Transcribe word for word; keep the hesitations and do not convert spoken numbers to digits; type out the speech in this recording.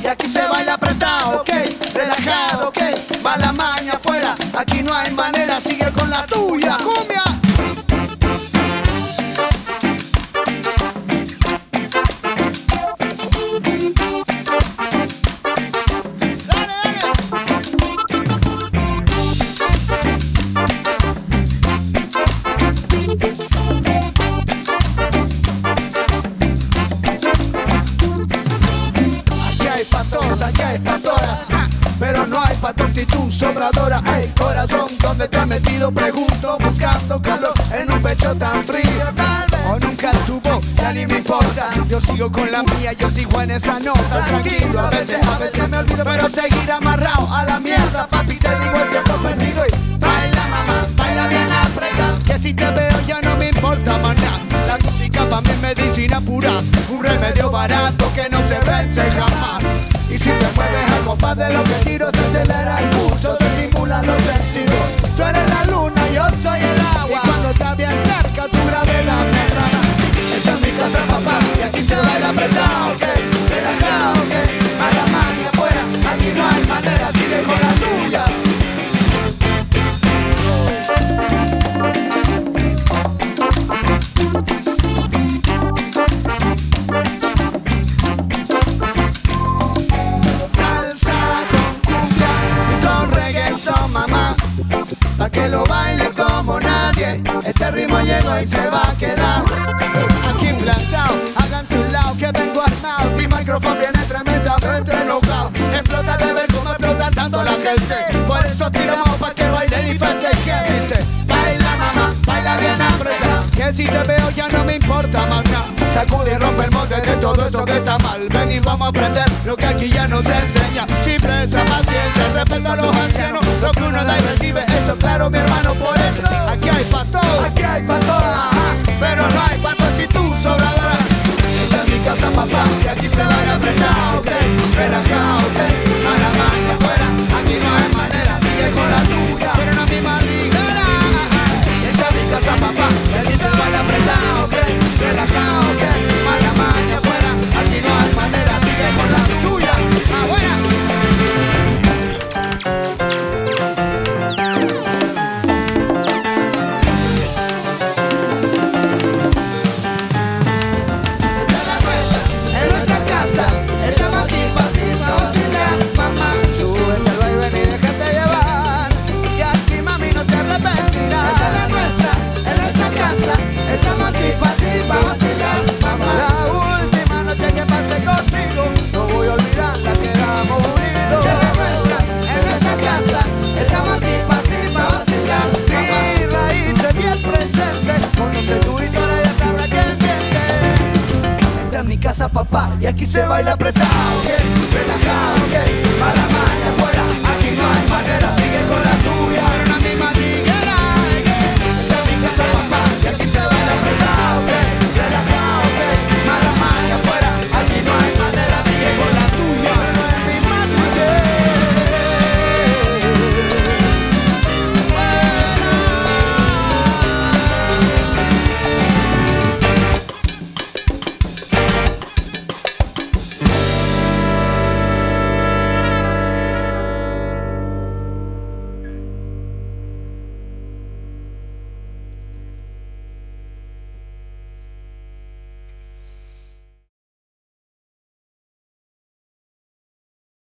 aquí se baila apretado, ok, relajado, ok, va la maña afuera, aquí no hay manera, sigue con la tuya, cumbia. Aquí hay pa' todas, pero no hay pa' tu actitud sobradora. Ey, corazón, ¿dónde te has metido? Pregunto, buscando calor en un pecho tan frío. Tal vez o nunca estuvo, ya ni me importa. Yo sigo con la mía, yo sigo en esa nota. Tranquilo, a veces, a veces me olvido, pero seguir amarrado a la mierda. Papi, te digo el tiempo perdido y baila, mamá, baila bien apretado. Que si te veo ya no me importa, maná. La música pa' mi medicina pura, un remedio barato que no se vence jamás. Y si te mueves al compás de los que tiro, se acelera el pulso, se estimulan los sentidos. Tú eres la luna, yo soy el agua, y cuando estás bien cerca, tu gravedad me gana. Esta es mi casa, papá, y aquí se baila apretado, ok, relajado, ok, a la maña afuera, aquí no hay manera, sigue con la tuya. Mamá, pa' que lo baile como nadie. Este ritmo llegó y se va a quedar aquí implantado. Háganse un lado que vengo armado. Mi micrófono viene tremendamente enojado. Explota de ver cómo explota tanto la gente. Por eso tiramos pa' que bailen y festejen. Dice, baila mamá, baila bien apretado. Que si te veo ya no me importa más nada. Sacude y rompe el molde de todo esto que está mal. Ven y vamos a aprender lo que aquí ya nos enseña. Simpleza, paciencia, respeto a los ancianos. Lo que uno da y recibe, eso claro mi hermano. Por eso, aquí hay pa' todo, aquí hay pa' todas, pero no hay pa' tu actitud sobradora. Esta es mi casa, papá, y aquí se baila apretado, ok, relajado, ok, a la maña afuera, aquí no hay manera, sigue con la tuya, pero no mi maligana. Esta es mi casa, papá, y aquí se baila apretado, ok, relajado, ok, a la maña afuera, aquí no hay manera, sigue con la tuya, afuera. Papá, y aquí se baila apretado, okay, relajado.